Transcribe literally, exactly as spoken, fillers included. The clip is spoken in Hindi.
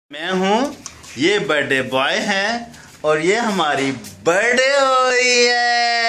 मैं हूँ, ये बर्थडे बॉय है और ये हमारी बर्थडे हुई है।